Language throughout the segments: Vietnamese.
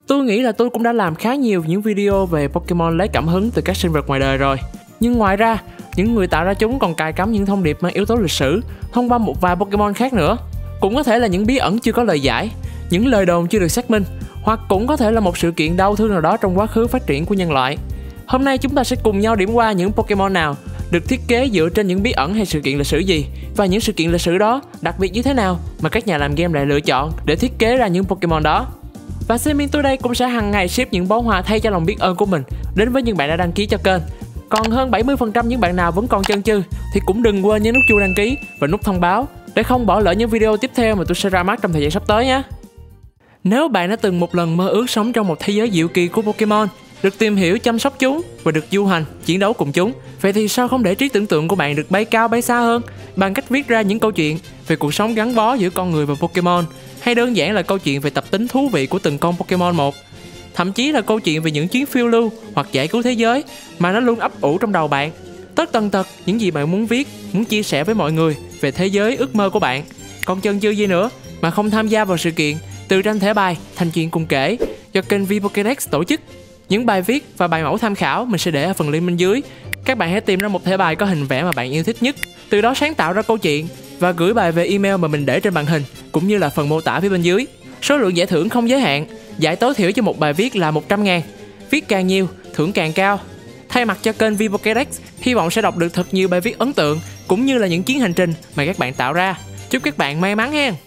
Tôi nghĩ là tôi cũng đã làm khá nhiều những video về Pokemon lấy cảm hứng từ các sinh vật ngoài đời rồi. Nhưng ngoài ra, những người tạo ra chúng còn cài cắm những thông điệp mang yếu tố lịch sử thông qua một vài Pokemon khác nữa. Cũng có thể là những bí ẩn chưa có lời giải, những lời đồn chưa được xác minh, hoặc cũng có thể là một sự kiện đau thương nào đó trong quá khứ phát triển của nhân loại. Hôm nay chúng ta sẽ cùng nhau điểm qua những Pokemon nào được thiết kế dựa trên những bí ẩn hay sự kiện lịch sử gì, và những sự kiện lịch sử đó đặc biệt như thế nào mà các nhà làm game lại lựa chọn để thiết kế ra những Pokemon đó. Và Semin tôi đây cũng sẽ hàng ngày ship những bó hoa thay cho lòng biết ơn của mình đến với những bạn đã đăng ký cho kênh. Còn hơn 70% những bạn nào vẫn còn chân chừ thì cũng đừng quên nhấn nút chuông đăng ký và nút thông báo để không bỏ lỡ những video tiếp theo mà tôi sẽ ra mắt trong thời gian sắp tới nhé. Nếu bạn đã từng một lần mơ ước sống trong một thế giới diệu kỳ của Pokemon, được tìm hiểu chăm sóc chúng và được du hành, chiến đấu cùng chúng, vậy thì sao không để trí tưởng tượng của bạn được bay cao bay xa hơn bằng cách viết ra những câu chuyện về cuộc sống gắn bó giữa con người và Pokemon, hay đơn giản là câu chuyện về tập tính thú vị của từng con Pokemon một. Thậm chí là câu chuyện về những chuyến phiêu lưu hoặc giải cứu thế giới mà nó luôn ấp ủ trong đầu bạn. Tất tần tật những gì bạn muốn viết, muốn chia sẻ với mọi người về thế giới ước mơ của bạn. Còn chần chừ gì nữa mà không tham gia vào sự kiện từ tranh thẻ bài thành chuyện cùng kể do kênh VPokédex tổ chức. Những bài viết và bài mẫu tham khảo mình sẽ để ở phần link bên dưới. Các bạn hãy tìm ra một thẻ bài có hình vẽ mà bạn yêu thích nhất, từ đó sáng tạo ra câu chuyện và gửi bài về email mà mình để trên màn hình cũng như là phần mô tả phía bên dưới. Số lượng giải thưởng không giới hạn, giải tối thiểu cho một bài viết là 100.000. Viết càng nhiều, thưởng càng cao. Thay mặt cho kênh VPokédex, hy vọng sẽ đọc được thật nhiều bài viết ấn tượng cũng như là những chuyến hành trình mà các bạn tạo ra. Chúc các bạn may mắn hen.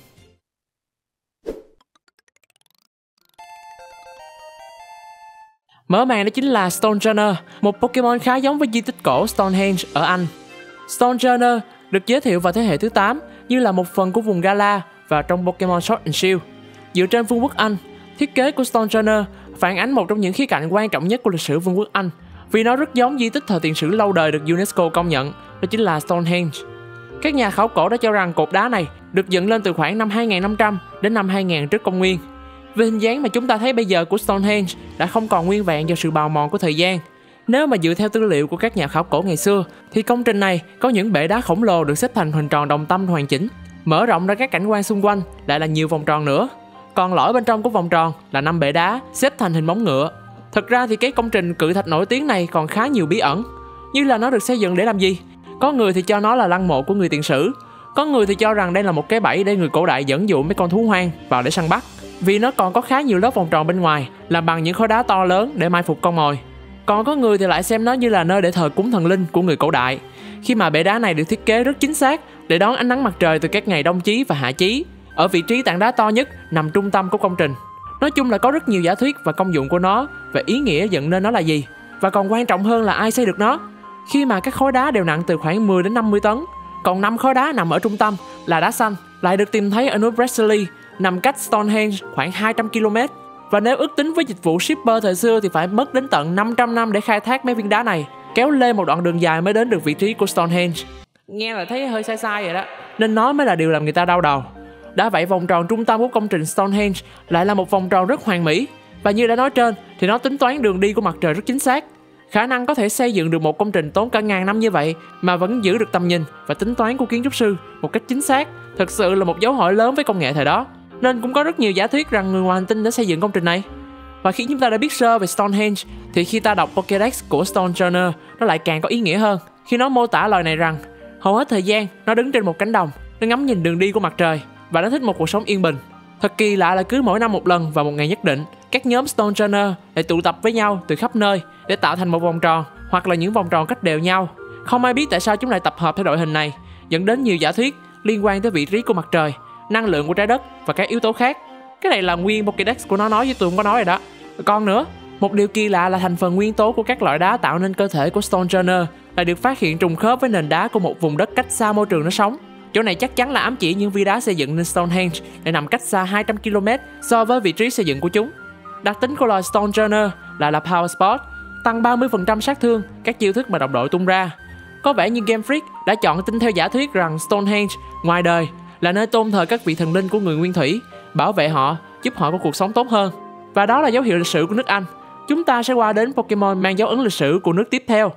Mở màn đó chính là Stonjourner, một Pokemon khá giống với di tích cổ Stonehenge ở Anh. Stonjourner được giới thiệu vào thế hệ thứ 8 như là một phần của vùng Galar và trong Pokemon Sword and Shield. Dựa trên Vương quốc Anh, thiết kế của Stonjourner phản ánh một trong những khía cạnh quan trọng nhất của lịch sử Vương quốc Anh, vì nó rất giống di tích thời tiền sử lâu đời được UNESCO công nhận, đó chính là Stonehenge. Các nhà khảo cổ đã cho rằng cột đá này được dựng lên từ khoảng năm 2500 đến năm 2000 trước công nguyên. Về hình dáng mà chúng ta thấy bây giờ của Stonehenge đã không còn nguyên vẹn do sự bào mòn của thời gian. Nếu mà dựa theo tư liệu của các nhà khảo cổ ngày xưa thì công trình này có những bệ đá khổng lồ được xếp thành hình tròn đồng tâm hoàn chỉnh. Mở rộng ra các cảnh quan xung quanh lại là nhiều vòng tròn nữa. Còn lõi bên trong của vòng tròn là 5 bệ đá xếp thành hình móng ngựa. Thực ra thì cái công trình cự thạch nổi tiếng này còn khá nhiều bí ẩn, như là nó được xây dựng để làm gì. Có người thì cho nó là lăng mộ của người tiền sử, có người thì cho rằng đây là một cái bẫy để người cổ đại dẫn dụ mấy con thú hoang vào để săn bắt, vì nó còn có khá nhiều lớp vòng tròn bên ngoài làm bằng những khối đá to lớn để mai phục con mồi. Còn có người thì lại xem nó như là nơi để thờ cúng thần linh của người cổ đại, khi mà bệ đá này được thiết kế rất chính xác để đón ánh nắng mặt trời từ các ngày đông chí và hạ chí, ở vị trí tảng đá to nhất nằm trung tâm của công trình. Nói chung là có rất nhiều giả thuyết và công dụng của nó và ý nghĩa dựng nên nó là gì, và còn quan trọng hơn là ai xây được nó, khi mà các khối đá đều nặng từ khoảng 10 đến 50 tấn. Còn 5 khối đá nằm ở trung tâm là đá xanh, lại được tìm thấy ở núi Bradley, nằm cách Stonehenge khoảng 200 km. Và nếu ước tính với dịch vụ shipper thời xưa thì phải mất đến tận 500 năm để khai thác mấy viên đá này, kéo lê một đoạn đường dài mới đến được vị trí của Stonehenge. Nghe là thấy hơi sai sai rồi đó, nên nó mới là điều làm người ta đau đầu. Đã vậy, vòng tròn trung tâm của công trình Stonehenge lại là một vòng tròn rất hoàn mỹ, và như đã nói trên thì nó tính toán đường đi của mặt trời rất chính xác. Khả năng có thể xây dựng được một công trình tốn cả ngàn năm như vậy mà vẫn giữ được tầm nhìn và tính toán của kiến trúc sư một cách chính xác, thực sự là một dấu hỏi lớn với công nghệ thời đó. Nên cũng có rất nhiều giả thuyết rằng người ngoài hành tinh đã xây dựng công trình này. Và khi chúng ta đã biết sơ về Stonehenge thì khi ta đọc Pokédex của Stonjourner, nó lại càng có ý nghĩa hơn, khi nó mô tả loài này rằng hầu hết thời gian nó đứng trên một cánh đồng, nó ngắm nhìn đường đi của mặt trời và nó thích một cuộc sống yên bình. Thật kỳ lạ là cứ mỗi năm một lần vào một ngày nhất định, các nhóm Stonjourner lại tụ tập với nhau từ khắp nơi để tạo thành một vòng tròn hoặc là những vòng tròn cách đều nhau. Không ai biết tại sao chúng lại tập hợp theo đội hình này, dẫn đến nhiều giả thuyết liên quan tới vị trí của mặt trời, năng lượng của trái đất và các yếu tố khác. Cái này là nguyên Pokédex của nó nói, với tôi không có nói rồi đó. Còn nữa, một điều kỳ lạ là thành phần nguyên tố của các loại đá tạo nên cơ thể của Stonjourner lại được phát hiện trùng khớp với nền đá của một vùng đất cách xa môi trường nó sống. Chỗ này chắc chắn là ám chỉ những viên đá xây dựng nên Stonehenge để nằm cách xa 200 km so với vị trí xây dựng của chúng. Đặc tính của loài Stonjourner là Power Spot, tăng 30% sát thương các chiêu thức mà đồng đội tung ra. Có vẻ như Game Freak đã chọn tin theo giả thuyết rằng Stonehenge ngoài đời là nơi tôn thờ các vị thần linh của người nguyên thủy, bảo vệ họ, giúp họ có cuộc sống tốt hơn. Và đó là dấu hiệu lịch sử của nước Anh. Chúng ta sẽ qua đến Pokemon mang dấu ấn lịch sử của nước tiếp theo.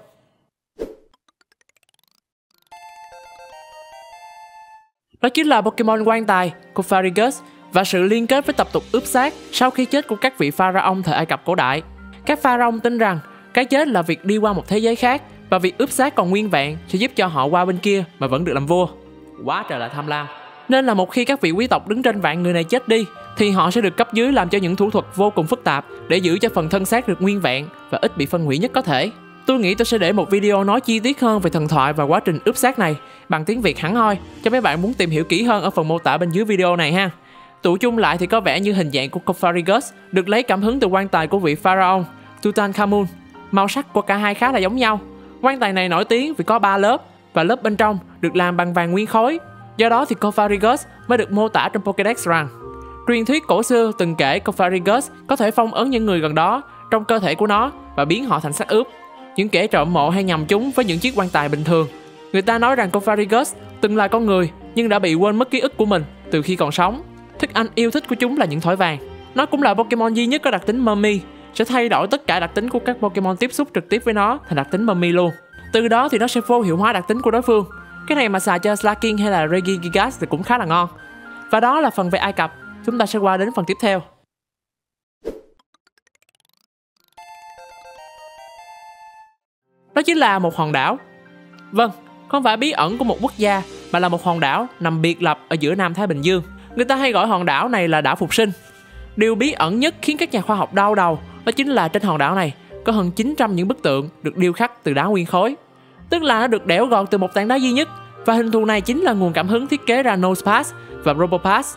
Đó chính là Pokemon quan tài của Farigus và sự liên kết với tập tục ướp xác sau khi chết của các vị pharaoh thời Ai Cập cổ đại. Các pharaoh tin rằng cái chết là việc đi qua một thế giới khác, và việc ướp xác còn nguyên vẹn sẽ giúp cho họ qua bên kia mà vẫn được làm vua. Quá trời là tham lam. Nên là một khi các vị quý tộc đứng trên vạn người này chết đi, thì họ sẽ được cấp dưới làm cho những thủ thuật vô cùng phức tạp để giữ cho phần thân xác được nguyên vẹn và ít bị phân hủy nhất có thể. Tôi nghĩ tôi sẽ để một video nói chi tiết hơn về thần thoại và quá trình ướp xác này bằng tiếng Việt hẳn hoi cho mấy bạn muốn tìm hiểu kỹ hơn ở phần mô tả bên dưới video này ha. Tụ chung lại thì có vẻ như hình dạng của Coffarigus được lấy cảm hứng từ quan tài của vị pharaoh Tutankhamun. Màu sắc của cả hai khá là giống nhau. Quan tài này nổi tiếng vì có 3 lớp, và lớp bên trong được làm bằng vàng nguyên khối. Do đó thì Coffarigus mới được mô tả trong Pokédex rằng truyền thuyết cổ xưa từng kể Coffarigus có thể phong ấn những người gần đó trong cơ thể của nó và biến họ thành xác ướp. Những kẻ trộm mộ hay nhầm chúng với những chiếc quan tài bình thường. Người ta nói rằng Coffarigus từng là con người nhưng đã bị quên mất ký ức của mình từ khi còn sống. Thức ăn yêu thích của chúng là những thỏi vàng. Nó cũng là Pokemon duy nhất có đặc tính Mummy, sẽ thay đổi tất cả đặc tính của các Pokemon tiếp xúc trực tiếp với nó thành đặc tính Mummy luôn. Từ đó thì nó sẽ vô hiệu hóa đặc tính của đối phương. Cái này mà xài cho Slaking hay là Regigigas thì cũng khá là ngon. Và đó là phần về Ai Cập. Chúng ta sẽ qua đến phần tiếp theo. Đó chính là một hòn đảo. Vâng, không phải bí ẩn của một quốc gia, mà là một hòn đảo nằm biệt lập ở giữa Nam Thái Bình Dương. Người ta hay gọi hòn đảo này là đảo Phục Sinh. Điều bí ẩn nhất khiến các nhà khoa học đau đầu đó chính là trên hòn đảo này có hơn 900 những bức tượng được điêu khắc từ đá nguyên khối. Tức là nó được đẽo gọt từ một tảng đá duy nhất, và hình thù này chính là nguồn cảm hứng thiết kế ra Nosepass và Robopass.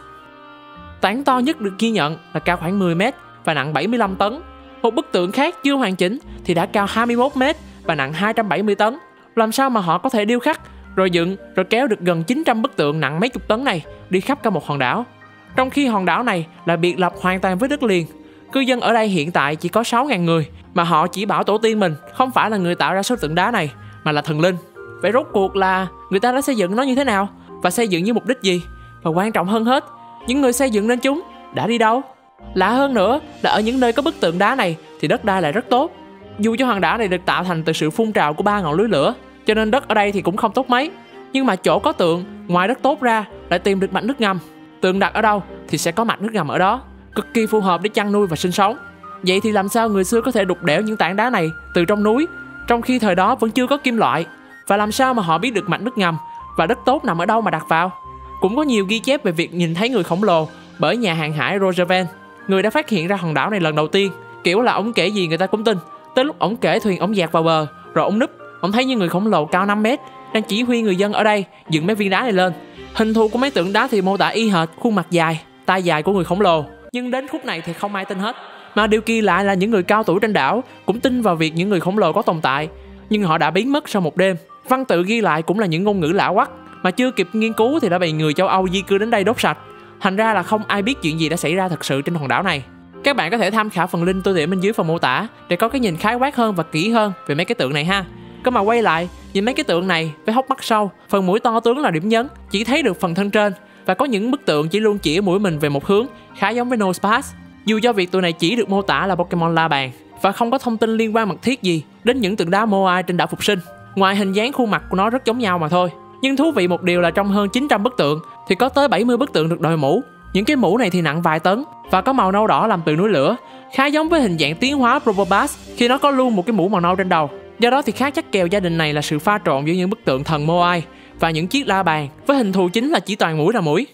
Tảng to nhất được ghi nhận là cao khoảng 10 m và nặng 75 tấn. Một bức tượng khác chưa hoàn chỉnh thì đã cao 21 m và nặng 270 tấn. Làm sao mà họ có thể điêu khắc, rồi dựng, rồi kéo được gần 900 bức tượng nặng mấy chục tấn này đi khắp cả một hòn đảo? Trong khi hòn đảo này là biệt lập hoàn toàn với đất liền. Cư dân ở đây hiện tại chỉ có 6.000 người, mà họ chỉ bảo tổ tiên mình không phải là người tạo ra số tượng đá này, mà là thần linh. Vậy rốt cuộc là người ta đã xây dựng nó như thế nào, và xây dựng với mục đích gì? Và quan trọng hơn hết, những người xây dựng nên chúng đã đi đâu? Lạ hơn nữa là ở những nơi có bức tượng đá này thì đất đai lại rất tốt. Dù cho hòn đảo này được tạo thành từ sự phun trào của 3 ngọn núi lửa, cho nên đất ở đây thì cũng không tốt mấy. Nhưng mà chỗ có tượng, ngoài đất tốt ra lại tìm được mạch nước ngầm. Tượng đặt ở đâu thì sẽ có mạch nước ngầm ở đó, cực kỳ phù hợp để chăn nuôi và sinh sống. Vậy thì làm sao người xưa có thể đục đẽo những tảng đá này từ trong núi, trong khi thời đó vẫn chưa có kim loại? Và làm sao mà họ biết được mạch nước ngầm và đất tốt nằm ở đâu mà đặt vào? Cũng có nhiều ghi chép về việc nhìn thấy người khổng lồ bởi nhà hàng hải Roger Van, người đã phát hiện ra hòn đảo này lần đầu tiên. Kiểu là ông kể gì người ta cũng tin. Tới lúc ông kể thuyền ông dạt vào bờ, rồi ông núp, ông thấy như người khổng lồ cao 5 mét đang chỉ huy người dân ở đây dựng mấy viên đá này lên. Hình thù của mấy tượng đá thì mô tả y hệt khuôn mặt dài, tay dài của người khổng lồ. Nhưng đến khúc này thì không ai tin hết. Mà điều kỳ lạ là những người cao tuổi trên đảo cũng tin vào việc những người khổng lồ có tồn tại, nhưng họ đã biến mất sau một đêm. Văn tự ghi lại cũng là những ngôn ngữ lạ quắc, mà chưa kịp nghiên cứu thì đã bị người châu Âu di cư đến đây đốt sạch. Thành ra là không ai biết chuyện gì đã xảy ra thật sự trên hòn đảo này. Các bạn có thể tham khảo phần link tôi để bên dưới phần mô tả để có cái nhìn khái quát hơn và kỹ hơn về mấy cái tượng này ha. Cơ mà quay lại, nhìn mấy cái tượng này với hốc mắt sâu, phần mũi to tướng là điểm nhấn, chỉ thấy được phần thân trên, và có những bức tượng chỉ luôn chỉ mũi mình về một hướng, khá giống với Nosepass. Dù cho việc tụi này chỉ được mô tả là Pokemon la bàn và không có thông tin liên quan mật thiết gì đến những tượng đá Moai trên đảo Phục Sinh, ngoài hình dáng khuôn mặt của nó rất giống nhau mà thôi. Nhưng thú vị một điều là trong hơn 900 bức tượng thì có tới 70 bức tượng được đội mũ. Những cái mũ này thì nặng vài tấn và có màu nâu đỏ làm từ núi lửa, khá giống với hình dạng tiến hóa Probopass khi nó có luôn một cái mũ màu nâu trên đầu. Do đó thì khá chắc kèo gia đình này là sự pha trộn giữa những bức tượng thần Moai và những chiếc la bàn với hình thù chính là chỉ toàn mũi là mũi.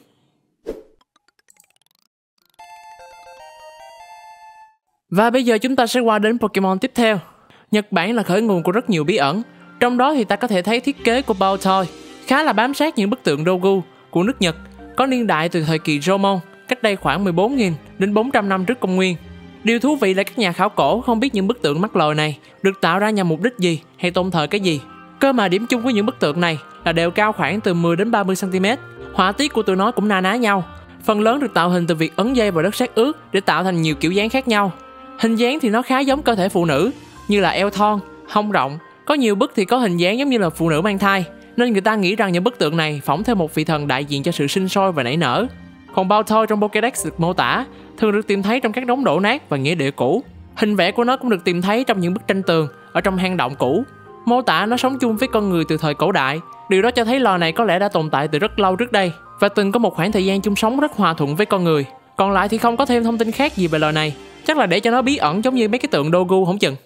Và bây giờ chúng ta sẽ qua đến Pokemon tiếp theo. Nhật Bản là khởi nguồn của rất nhiều bí ẩn. Trong đó thì ta có thể thấy thiết kế của Baltoy khá là bám sát những bức tượng Dogu của nước Nhật, có niên đại từ thời kỳ Jomon, cách đây khoảng 14.000 đến 400 năm trước công nguyên. Điều thú vị là các nhà khảo cổ không biết những bức tượng mắc lồi này được tạo ra nhằm mục đích gì hay tôn thờ cái gì. Cơ mà điểm chung của những bức tượng này là đều cao khoảng từ 10 đến 30 cm. Họa tiết của tụi nó cũng na ná nhau. Phần lớn được tạo hình từ việc ấn dây vào đất sét ướt để tạo thành nhiều kiểu dáng khác nhau. Hình dáng thì nó khá giống cơ thể phụ nữ, như là eo thon, hông rộng. Có nhiều bức thì có hình dáng giống như là phụ nữ mang thai, nên người ta nghĩ rằng những bức tượng này phỏng theo một vị thần đại diện cho sự sinh sôi và nảy nở. Còn Baltoy trong Pokédex được mô tả thường được tìm thấy trong các đống đổ nát và nghĩa địa cũ. Hình vẽ của nó cũng được tìm thấy trong những bức tranh tường ở trong hang động cũ, mô tả nó sống chung với con người từ thời cổ đại. Điều đó cho thấy loài này có lẽ đã tồn tại từ rất lâu trước đây. và từng có một khoảng thời gian chung sống rất hòa thuận với con người. Còn lại thì không có thêm thông tin khác gì về loài này, chắc là để cho nó bí ẩn giống như mấy cái tượng Dogu không chừng.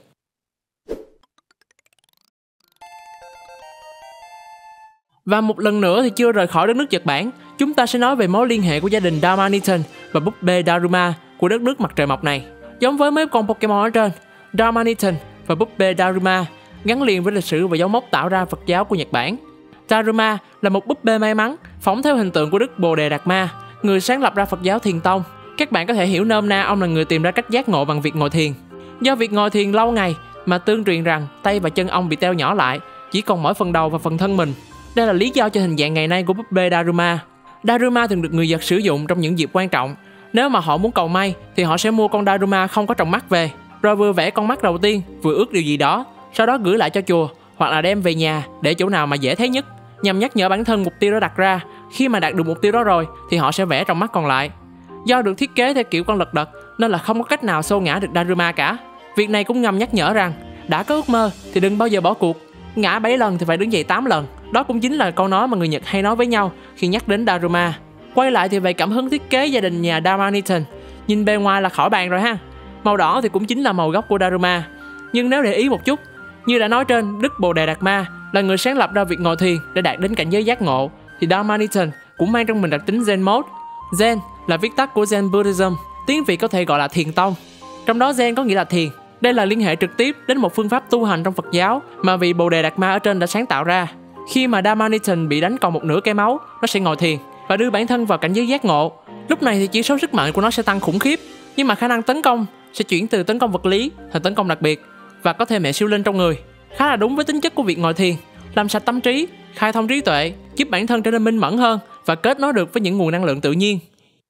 Và một lần nữa thì chưa rời khỏi đất nước Nhật Bản, chúng ta sẽ nói về mối liên hệ của gia đình Darmanitan và búp bê Daruma của đất nước mặt trời mọc này. Giống với mấy con Pokemon ở trên, Darmanitan và búp bê Daruma gắn liền với lịch sử và dấu mốc tạo ra Phật giáo của Nhật Bản. Daruma là một búp bê may mắn, phỏng theo hình tượng của Đức Bồ Đề Đạt Ma, người sáng lập ra Phật giáo Thiền Tông. Các bạn có thể hiểu nôm na ông là người tìm ra cách giác ngộ bằng việc ngồi thiền. Do việc ngồi thiền lâu ngày mà tương truyền rằng tay và chân ông bị teo nhỏ lại, chỉ còn mỗi phần đầu và phần thân mình. Đây là lý do cho hình dạng ngày nay của búp bê Daruma. Daruma thường được người Nhật sử dụng trong những dịp quan trọng. Nếu mà họ muốn cầu may thì họ sẽ mua con Daruma không có tròng mắt về, rồi vừa vẽ con mắt đầu tiên, vừa ước điều gì đó, sau đó gửi lại cho chùa hoặc là đem về nhà để chỗ nào mà dễ thấy nhất, nhằm nhắc nhở bản thân mục tiêu đó đặt ra. Khi mà đạt được mục tiêu đó rồi thì họ sẽ vẽ trong mắt còn lại. Do được thiết kế theo kiểu con lật đật nên là không có cách nào xô ngã được Daruma cả. Việc này cũng ngầm nhắc nhở rằng đã có ước mơ thì đừng bao giờ bỏ cuộc. Ngã 7 lần thì phải đứng dậy 8 lần. Đó cũng chính là câu nói mà người Nhật hay nói với nhau khi nhắc đến Daruma. Quay lại thì về cảm hứng thiết kế gia đình nhà Darmanitan, nhìn bề ngoài là khỏi bàn rồi ha. Màu đỏ thì cũng chính là màu gốc của Daruma. Nhưng nếu để ý một chút, như đã nói trên, Đức Bồ Đề Đạt Ma là người sáng lập ra việc ngồi thiền để đạt đến cảnh giới giác ngộ, thì Darmanitan cũng mang trong mình đặc tính Zen Mode. Zen là viết tắt của Zen Buddhism, tiếng Việt có thể gọi là Thiền Tông. Trong đó Zen có nghĩa là thiền. Đây là liên hệ trực tiếp đến một phương pháp tu hành trong Phật giáo mà vị Bồ Đề Đạt Ma ở trên đã sáng tạo ra. Khi mà Darmanitan bị đánh còn một nửa cái máu, nó sẽ ngồi thiền và đưa bản thân vào cảnh giới giác ngộ. Lúc này thì chỉ số sức mạnh của nó sẽ tăng khủng khiếp, nhưng mà khả năng tấn công sẽ chuyển từ tấn công vật lý thành tấn công đặc biệt và có thêm mẹ siêu linh trong người. Khá là đúng với tính chất của việc ngồi thiền, làm sạch tâm trí, khai thông trí tuệ, giúp bản thân trở nên minh mẫn hơn và kết nối được với những nguồn năng lượng tự nhiên.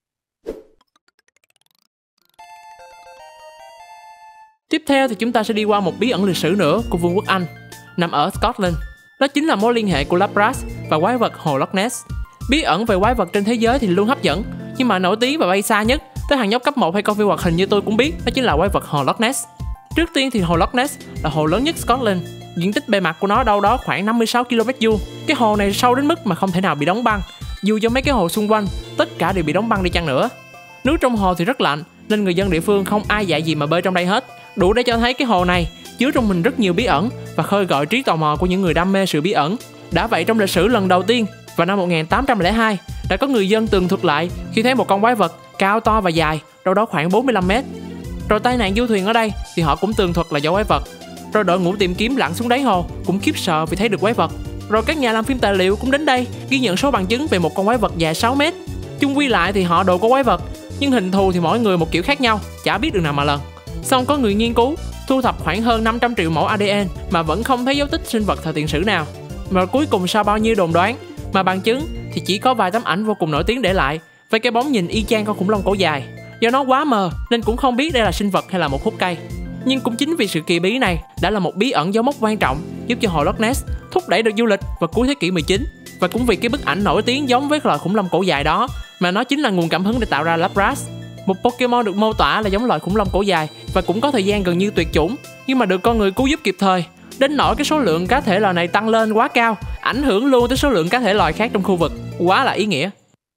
Tiếp theo thì chúng ta sẽ đi qua một bí ẩn lịch sử nữa của Vương quốc Anh, nằm ở Scotland. Đó chính là mối liên hệ của Lapras và quái vật hồ Loch Ness. Bí ẩn về quái vật trên thế giới thì luôn hấp dẫn, nhưng mà nổi tiếng và bay xa nhất tới hàng nhóc cấp 1 hay coi phim hoạt hình như tôi cũng biết, đó chính là quái vật hồ Loch Ness. Trước tiên thì hồ Loch Ness là hồ lớn nhất Scotland. Diện tích bề mặt của nó đâu đó khoảng 56 km². Cái hồ này sâu đến mức mà không thể nào bị đóng băng, dù cho mấy cái hồ xung quanh tất cả đều bị đóng băng đi chăng nữa. Nước trong hồ thì rất lạnh nên người dân địa phương không ai dạy gì mà bơi trong đây hết. Đủ để cho thấy cái hồ này chứa trong mình rất nhiều bí ẩn và khơi gợi trí tò mò của những người đam mê sự bí ẩn. Đã vậy trong lịch sử lần đầu tiên vào năm 1802 đã có người dân tường thuật lại khi thấy một con quái vật cao to và dài, đâu đó khoảng 45 mét. Rồi tai nạn du thuyền ở đây thì họ cũng tường thuật là do quái vật. Rồi đội ngũ tìm kiếm lặn xuống đáy hồ cũng khiếp sợ vì thấy được quái vật. Rồi các nhà làm phim tài liệu cũng đến đây ghi nhận số bằng chứng về một con quái vật dài 6 mét. Chung quy lại thì họ đồ có quái vật, nhưng hình thù thì mỗi người một kiểu khác nhau, chả biết được nào mà lần. Xong có người nghiên cứu, thu thập khoảng hơn 500 triệu mẫu ADN mà vẫn không thấy dấu tích sinh vật thời tiền sử nào. Mà cuối cùng sau bao nhiêu đồn đoán mà bằng chứng thì chỉ có vài tấm ảnh vô cùng nổi tiếng để lại với cái bóng nhìn y chang con khủng long cổ dài. Do nó quá mờ nên cũng không biết đây là sinh vật hay là một hút cây. Nhưng cũng chính vì sự kỳ bí này đã là một bí ẩn dấu mốc quan trọng giúp cho hồ Loch Ness thúc đẩy được du lịch vào cuối thế kỷ 19. Và cũng vì cái bức ảnh nổi tiếng giống với loài khủng long cổ dài đó mà nó chính là nguồn cảm hứng để tạo ra Lapras, một Pokemon được mô tả là giống loài khủng long cổ dài và cũng có thời gian gần như tuyệt chủng, nhưng mà được con người cứu giúp kịp thời, đến nỗi cái số lượng cá thể loài này tăng lên quá cao, ảnh hưởng luôn tới số lượng cá thể loài khác trong khu vực. Quá là ý nghĩa.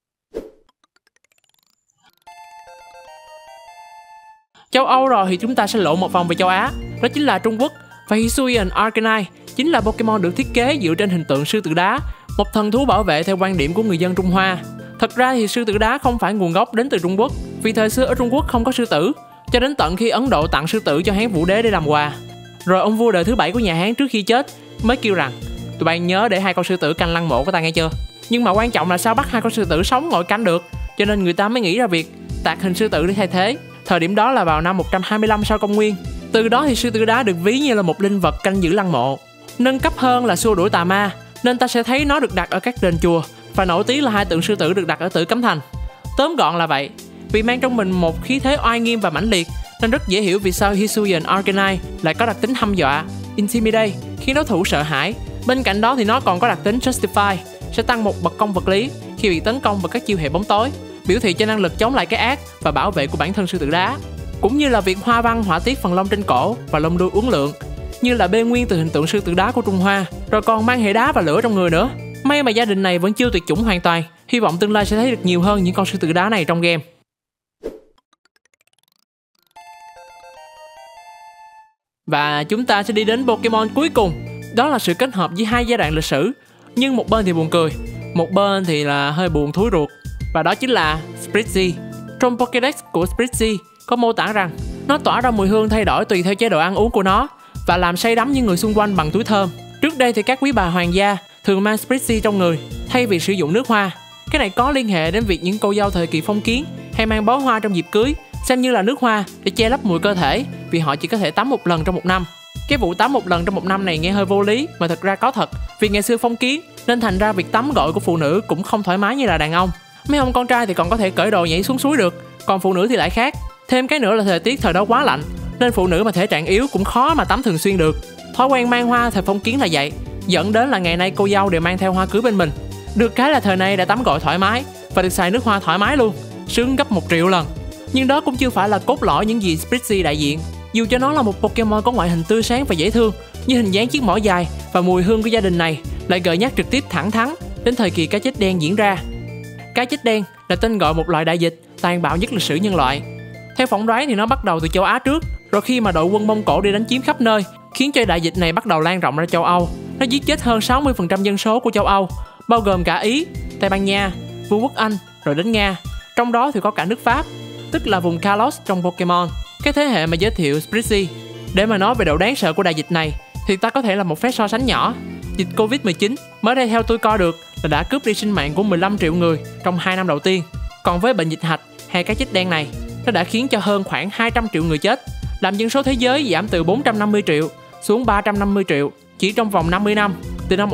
Châu Âu rồi thì chúng ta sẽ lộn một vòng về châu Á, đó chính là Trung Quốc. Và Hisuian Arcanine chính là Pokemon được thiết kế dựa trên hình tượng sư tử đá, một thần thú bảo vệ theo quan điểm của người dân Trung Hoa. Thật ra thì sư tử đá không phải nguồn gốc đến từ Trung Quốc, vì thời xưa ở Trung Quốc không có sư tử, cho đến tận khi Ấn Độ tặng sư tử cho Hán Vũ Đế để làm quà. Rồi ông vua đời thứ 7 của nhà Hán trước khi chết mới kêu rằng tụi bay nhớ để 2 con sư tử canh lăng mộ của ta nghe chưa. Nhưng mà quan trọng là sao bắt 2 con sư tử sống ngồi canh được, cho nên người ta mới nghĩ ra việc tạc hình sư tử để thay thế. Thời điểm đó là vào năm 125 sau công nguyên. Từ đó thì sư tử đá được ví như là một linh vật canh giữ lăng mộ. Nâng cấp hơn là xua đuổi tà ma, nên ta sẽ thấy nó được đặt ở các đền chùa, và nổi tiếng là 2 tượng sư tử được đặt ở Tử Cấm Thành. Tóm gọn là vậy, vì mang trong mình một khí thế oai nghiêm và mãnh liệt nên rất dễ hiểu vì sao Hisuian Arcanine lại có đặc tính hăm dọa, Intimidate, khiến đối thủ sợ hãi. Bên cạnh đó thì nó còn có đặc tính Justify, sẽ tăng một bậc công vật lý khi bị tấn công bằng các chiêu hệ bóng tối, biểu thị cho năng lực chống lại cái ác và bảo vệ của bản thân sư tử đá. Cũng như là việc hoa văn họa tiết phần lông trên cổ và lông đuôi uốn lượn, như là bê nguyên từ hình tượng sư tử đá của Trung Hoa, rồi còn mang hệ đá và lửa trong người nữa. May mà gia đình này vẫn chưa tuyệt chủng hoàn toàn, Hy vọng tương lai sẽ thấy được nhiều hơn những con sư tử đá này trong game. Và chúng ta sẽ đi đến Pokemon cuối cùng. Đó là sự kết hợp giữa hai giai đoạn lịch sử. Nhưng một bên thì buồn cười, một bên thì là hơi buồn thúi ruột. Và đó chính là Spritzee. Trong Pokédex của Spritzee có mô tả rằng nó tỏa ra mùi hương thay đổi tùy theo chế độ ăn uống của nó và làm say đắm những người xung quanh bằng túi thơm. Trước đây thì các quý bà hoàng gia thường mang Spritzee trong người thay vì sử dụng nước hoa. Cái này có liên hệ đến việc những cô dâu thời kỳ phong kiến hay mang bó hoa trong dịp cưới xem như là nước hoa để che lấp mùi cơ thể, vì họ chỉ có thể tắm một lần trong một năm. Cái vụ tắm một lần trong một năm này nghe hơi vô lý, mà thật ra có thật. Vì ngày xưa phong kiến nên thành ra việc tắm gội của phụ nữ cũng không thoải mái như là đàn ông. Mấy ông con trai thì còn có thể cởi đồ nhảy xuống suối được, còn phụ nữ thì lại khác. Thêm cái nữa là thời tiết thời đó quá lạnh, nên phụ nữ mà thể trạng yếu cũng khó mà tắm thường xuyên được. Thói quen mang hoa thời phong kiến là vậy, dẫn đến là ngày nay cô dâu đều mang theo hoa cưới bên mình. Được cái là thời nay đã tắm gội thoải mái và được xài nước hoa thoải mái luôn, sướng gấp 1 triệu lần. Nhưng đó cũng chưa phải là cốt lõi những gì Spritzee đại diện. Dù cho nó là một Pokemon có ngoại hình tươi sáng và dễ thương, như hình dáng chiếc mỏ dài và mùi hương của gia đình này lại gợi nhắc trực tiếp thẳng thắn đến thời kỳ cá chết đen diễn ra. Cá chết đen là tên gọi một loại đại dịch tàn bạo nhất lịch sử nhân loại. Theo phỏng đoán thì nó bắt đầu từ châu Á trước, rồi khi mà đội quân Mông Cổ đi đánh chiếm khắp nơi, khiến cho đại dịch này bắt đầu lan rộng ra châu Âu. Nó giết chết hơn 60% dân số của châu Âu, bao gồm cả Ý, Tây Ban Nha, Vương quốc Anh, rồi đến Nga. Trong đó thì có cả nước Pháp, tức là vùng Kalos trong Pokemon, cái thế hệ mà giới thiệu Spritzee. Để mà nói về độ đáng sợ của đại dịch này thì ta có thể là một phép so sánh nhỏ. Dịch Covid-19 mới đây theo tôi coi được là đã cướp đi sinh mạng của 15 triệu người trong 2 năm đầu tiên. Còn với bệnh dịch hạch hay cái chết đen này, nó đã khiến cho hơn khoảng 200 triệu người chết, làm dân số thế giới giảm từ 450 triệu xuống 350 triệu chỉ trong vòng 50 năm, từ năm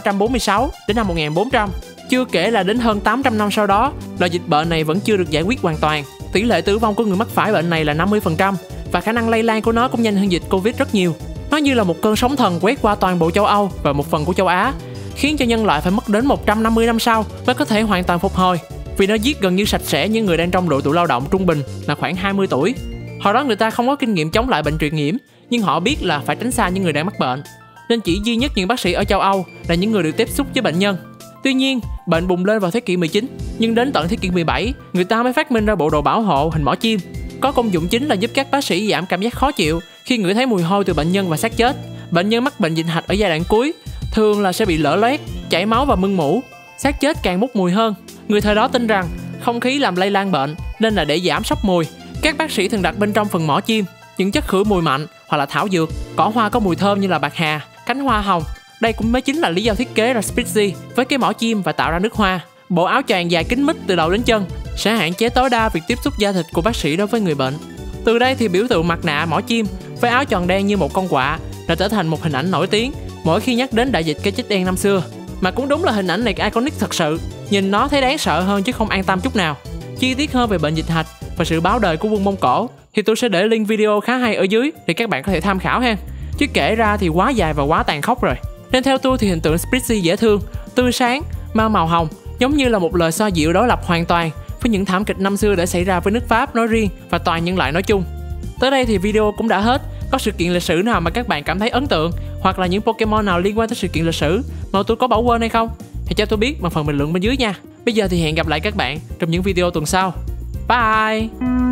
1346 đến năm 1400. Chưa kể là đến hơn 800 năm sau đó, loại dịch bệnh này vẫn chưa được giải quyết hoàn toàn. Tỷ lệ tử vong của người mắc phải bệnh này là 50% và khả năng lây lan của nó cũng nhanh hơn dịch Covid rất nhiều. Nó như là một cơn sóng thần quét qua toàn bộ châu Âu và một phần của châu Á, khiến cho nhân loại phải mất đến 150 năm sau mới có thể hoàn toàn phục hồi, vì nó giết gần như sạch sẽ những người đang trong độ tuổi lao động trung bình là khoảng 20 tuổi. Hồi đó người ta không có kinh nghiệm chống lại bệnh truyền nhiễm, nhưng họ biết là phải tránh xa những người đang mắc bệnh, nên chỉ duy nhất những bác sĩ ở châu Âu là những người được tiếp xúc với bệnh nhân. Tuy nhiên, bệnh bùng lên vào thế kỷ 19, nhưng đến tận thế kỷ 17, người ta mới phát minh ra bộ đồ bảo hộ hình mỏ chim. Có công dụng chính là giúp các bác sĩ giảm cảm giác khó chịu khi ngửi thấy mùi hôi từ bệnh nhân và xác chết. Bệnh nhân mắc bệnh dịch hạch ở giai đoạn cuối thường là sẽ bị lở loét, chảy máu và mưng mủ. Xác chết càng bốc mùi hơn. Người thời đó tin rằng không khí làm lây lan bệnh, nên là để giảm sốc mùi, các bác sĩ thường đặt bên trong phần mỏ chim những chất khử mùi mạnh hoặc là thảo dược, cỏ hoa có mùi thơm như là bạc hà, cánh hoa hồng. Đây cũng mới chính là lý do thiết kế ra Spritzee với cái mỏ chim và tạo ra nước hoa. Bộ áo choàng dài kín mít từ đầu đến chân sẽ hạn chế tối đa việc tiếp xúc da thịt của bác sĩ đối với người bệnh. Từ đây thì biểu tượng mặt nạ mỏ chim với áo choàng đen như một con quạ đã trở thành một hình ảnh nổi tiếng mỗi khi nhắc đến đại dịch cái chết đen năm xưa. Mà cũng đúng là hình ảnh này iconic thật sự, nhìn nó thấy đáng sợ hơn chứ không an tâm chút nào. Chi tiết hơn về bệnh dịch hạch và sự báo đời của quân Mông Cổ thì tôi sẽ để link video khá hay ở dưới để các bạn có thể tham khảo ha. Chứ kể ra thì quá dài và quá tàn khốc rồi. Nên theo tôi thì hình tượng Spritzee dễ thương, tươi sáng, mang màu hồng, giống như là một lời xoa dịu đối lập hoàn toàn với những thảm kịch năm xưa đã xảy ra với nước Pháp nói riêng và toàn nhân loại nói chung. Tới đây thì video cũng đã hết. Có sự kiện lịch sử nào mà các bạn cảm thấy ấn tượng, hoặc là những Pokemon nào liên quan tới sự kiện lịch sử mà tôi có bỏ quên hay không, hãy cho tôi biết bằng phần bình luận bên dưới nha. Bây giờ thì hẹn gặp lại các bạn trong những video tuần sau. Bye!